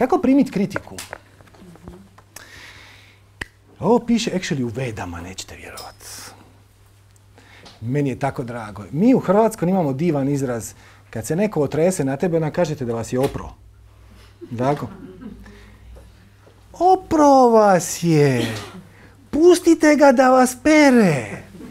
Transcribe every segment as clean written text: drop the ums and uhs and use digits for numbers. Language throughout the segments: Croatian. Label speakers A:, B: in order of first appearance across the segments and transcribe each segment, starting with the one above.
A: Kako primiti kritiku? Ovo piše actually u Vedama, nećete vjerovati. Meni je tako drago. Mi u Hrvatskoj imamo divan izraz. Kad se neko otrese na tebe, onda kažete da vas je opro. Tako? Opro vas je. Pustite ga da vas pere.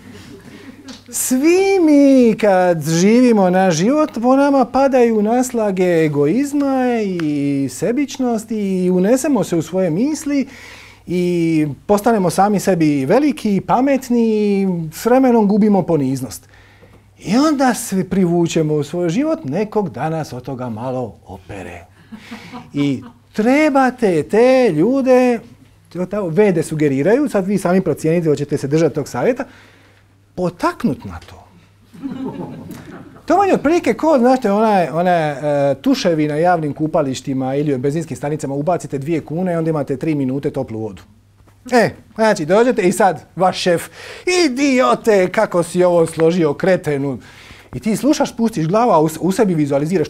A: Svi mi kad živimo naš život, po nama padaju naslage egoizma i sebičnosti i unesemo se u svoje misli i postanemo sami sebi veliki, pametni i s vremenom gubimo poniznost. I onda se privučemo u svoj život, nekog danas od toga malo opere. I trebate te ljude, Vede sugeriraju, sad vi sami procijenite, hoćete se držati tog savjeta, potaknut na to. To vam je otprilike ko, znate, one tuševi na javnim kupalištima ili u benzinskim stanicama, ubacite 2 kune i onda imate 3 minute toplu vodu. Znači, dođete i sad vaš šef, idiote, kako si ovo složio, kretenu. I ti slušaš, spustiš glavu, a u sebi vizualiziraš.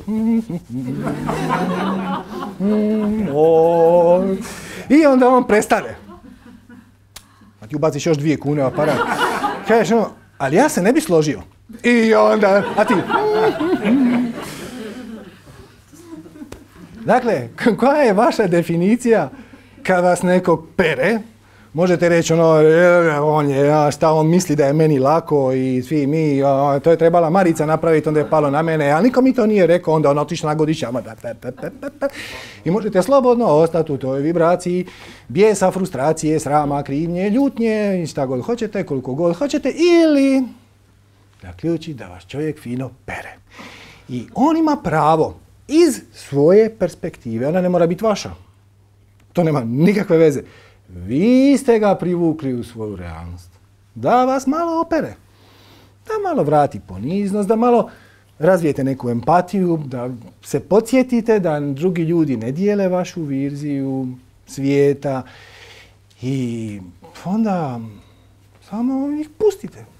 A: I onda on prestane. A ti ubaciš još 2 kune u aparat. Kažeš ono, ali ja se ne bi složio. I onda, a ti... Dakle, koja je vaša definicija kad vas neko pere? Možete reći ono, šta on misli da je meni lako i svi mi, to je trebala Marica napraviti, onda je palo na mene, ali niko mi to nije rekao, onda on otišla na godišnjama. I možete slobodno ostati u toj vibraciji bijesa, frustracije, srama, krivnje, ljutnje, šta god hoćete, koliko god hoćete, ili zaključi da vas čovjek fino pere. I on ima pravo iz svoje perspektive, ona ne mora biti vaša. To nema nikakve veze. Vi ste ga privukli u svoju realnost. Da vas malo opere. Da malo vrati poniznost, da malo razvijete neku empatiju, da se podsjetite da drugi ljudi ne dijele vašu viziju svijeta i onda samo ih pustite.